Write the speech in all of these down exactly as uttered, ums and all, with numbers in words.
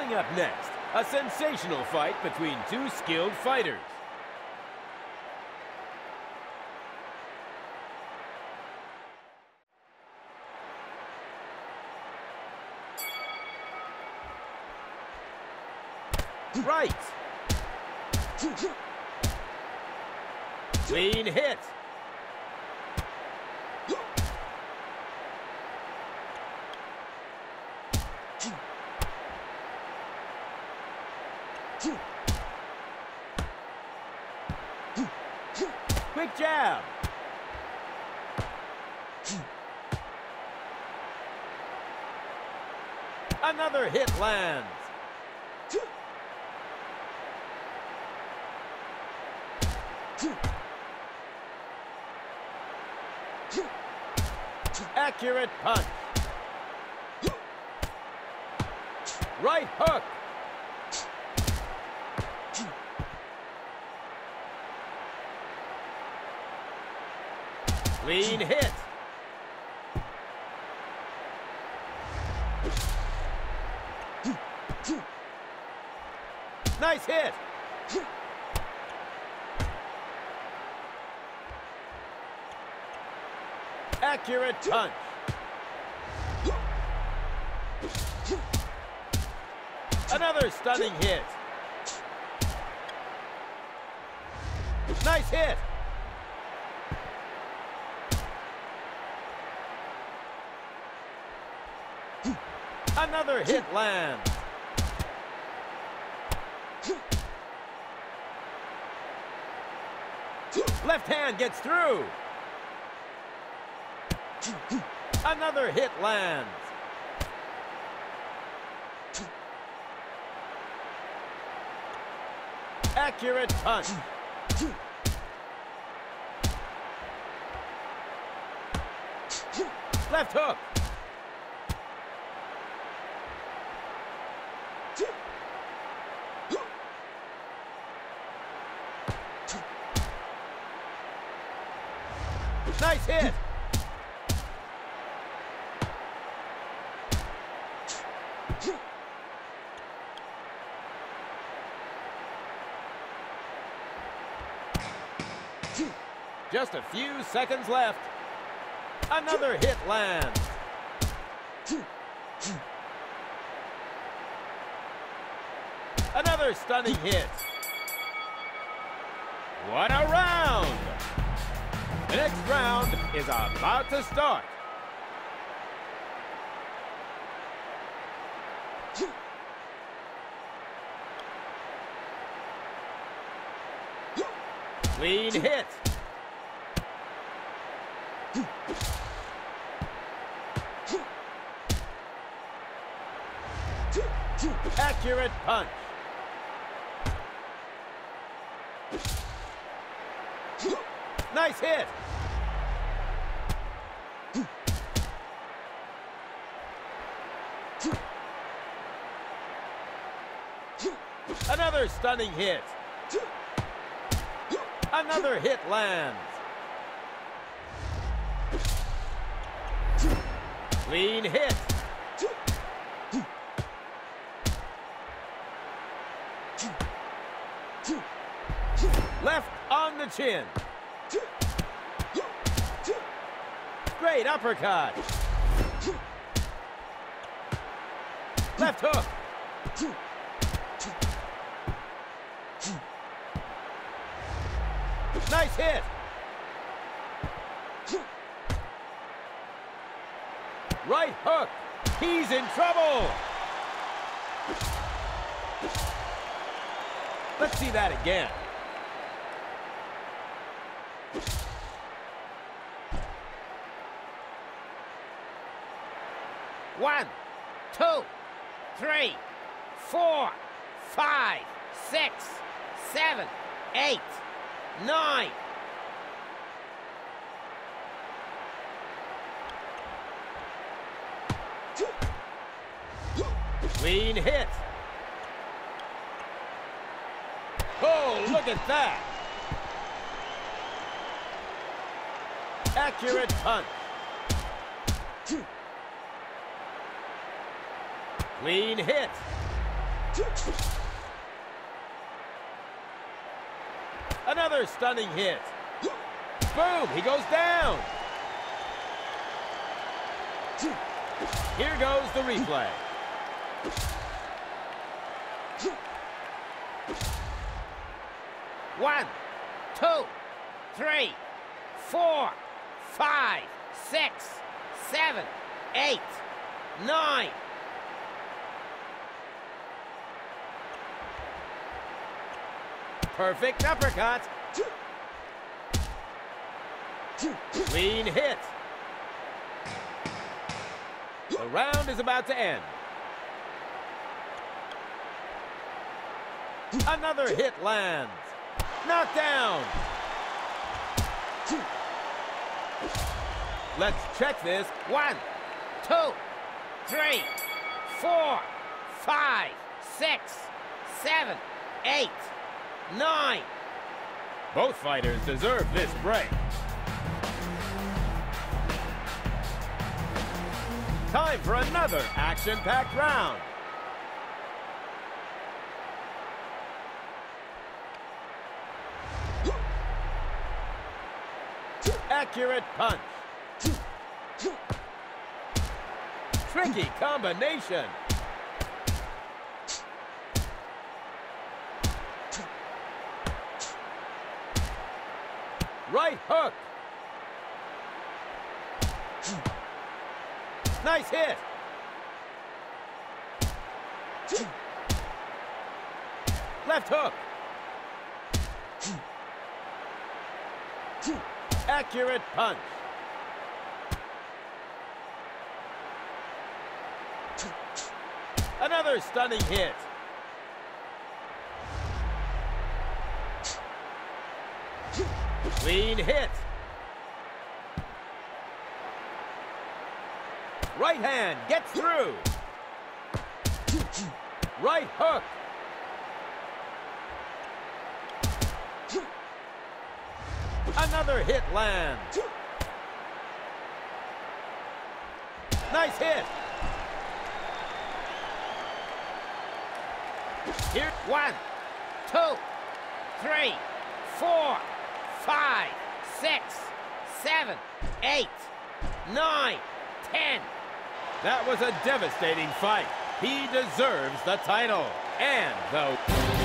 Coming up next, a sensational fight between two skilled fighters. Right. Clean hit. Quick jab. Another hit lands. Accurate punch. Right hook. Clean hit. Nice hit. Accurate punch. Another stunning hit. Nice hit. Another hit lands. Left hand gets through. Another hit lands. Accurate punch. Left hook. Nice hit. Just a few seconds left. Another hit lands. Another stunning hit. What a round! The next round is about to start. Clean hit. Accurate punch. Nice hit. Another stunning hit. Another hit lands. Clean hit. Left on the chin. Great uppercut. Left hook. Nice hit. Right hook. He's in trouble. Let's see that again. One, two, three, four, five, six, seven, eight, nine. Clean hit. Oh, look at that. Accurate punch. Clean hit. Another stunning hit. Boom, he goes down. Here goes the replay. One, two, three, four, five, six, seven, eight, nine. Perfect uppercut. Clean hit. The round is about to end. Another hit lands. Knocked down. Let's check this. One, two, three, four, five, six, seven, eight, nine. Both fighters deserve this break. Time for another action-packed round. Accurate punch. Tricky combination. Right hook. Nice hit. Left hook. Accurate punch. Another stunning hit. Clean hit. Right hand gets through. Right hook. Another hit lands. Nice hit. Here, one, two, three, four, five, six, seven, eight, nine, ten. That was a devastating fight. He deserves the title. And the...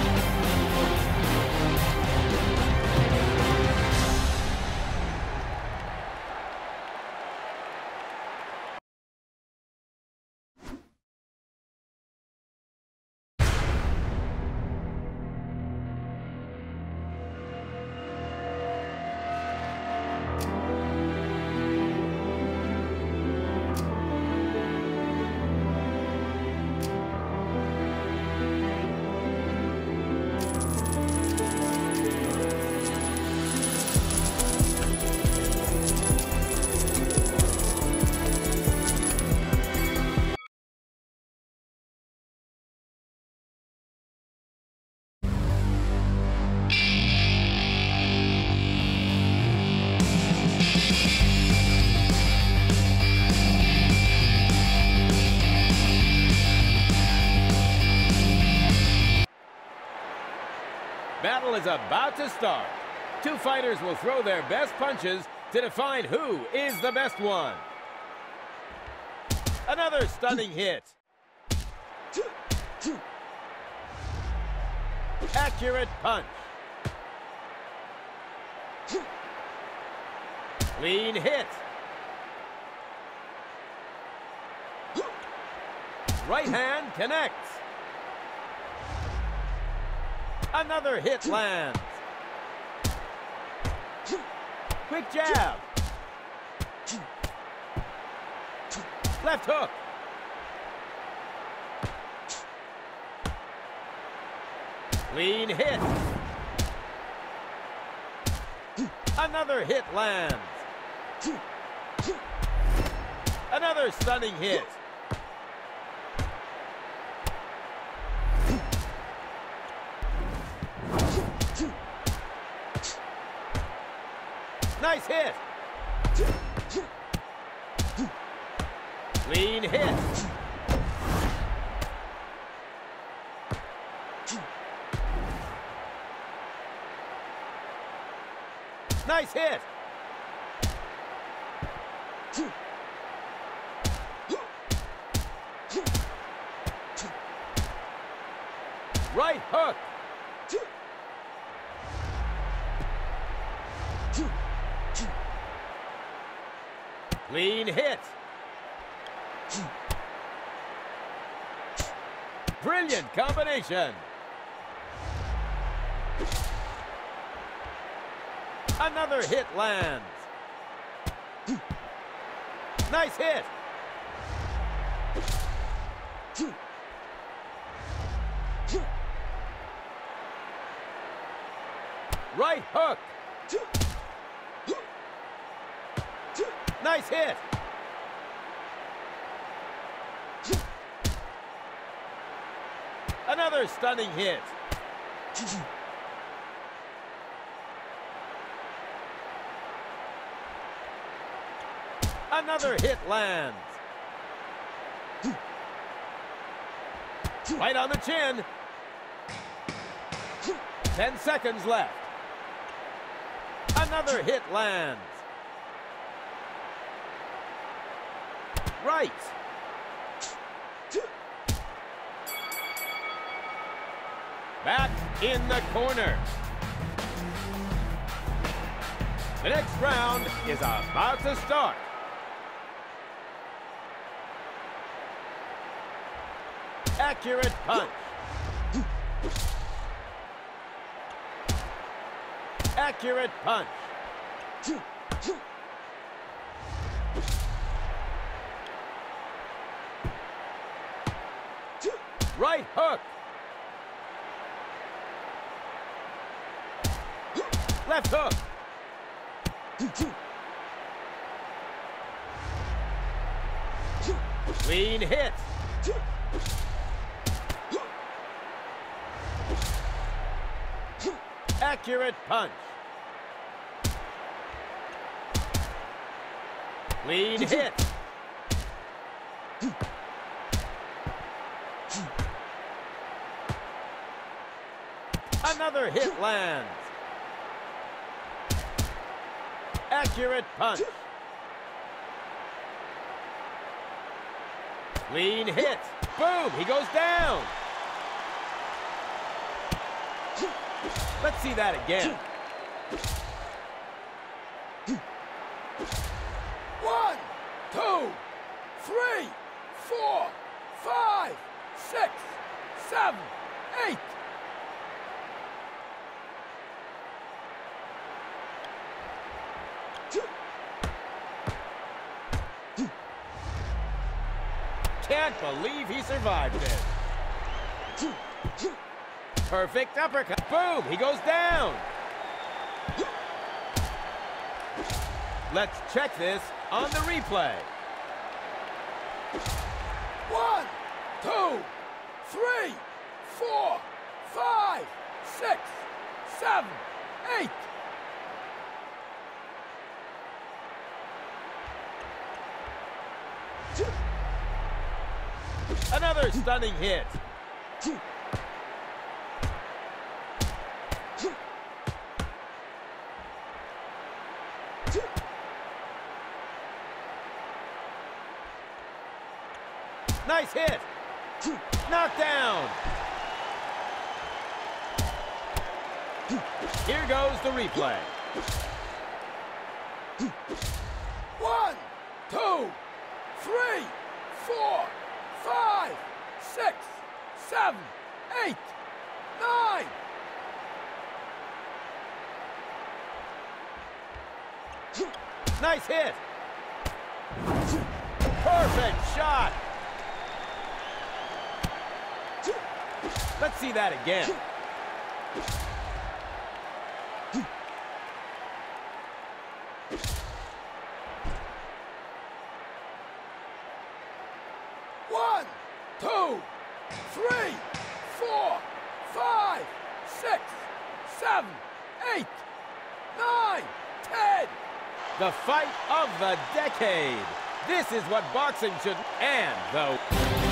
Battle is about to start. Two fighters will throw their best punches to define who is the best one. Another stunning hit. Accurate punch. Clean hit. Right hand connects. Another hit lands. Quick jab. Left hook. Clean hit. Another hit lands. Another stunning hit. Nice hit. Clean hit. Nice hit. Right hook. Clean hit. Brilliant combination. Another hit lands. Nice hit. Right hook. Nice hit. Another stunning hit. Another hit lands. Right on the chin. Ten seconds left. Another hit lands. Right. Back in the corner. The next round is about to start. Accurate punch. Accurate punch. Right hook. Left hook. Clean hit. Accurate punch. Clean hit. Another hit lands. Accurate punch. Clean hit. Boom, he goes down. Let's see that again. One, two, three, four, five, six, seven, eight. Can't believe he survived this. Perfect uppercut. Boom, he goes down. Let's check this on the replay. One, two, three, four, five, six, seven, eight. Another stunning hit. Nice hit. Knockdown. Here goes the replay. One, two, three, four, five, six, seven, eight, nine. Nice hit. Perfect shot. Let's see that again. One, two, three, four, five, six, seven, eight, nine, ten. The fight of the decade. This is what boxing should, and the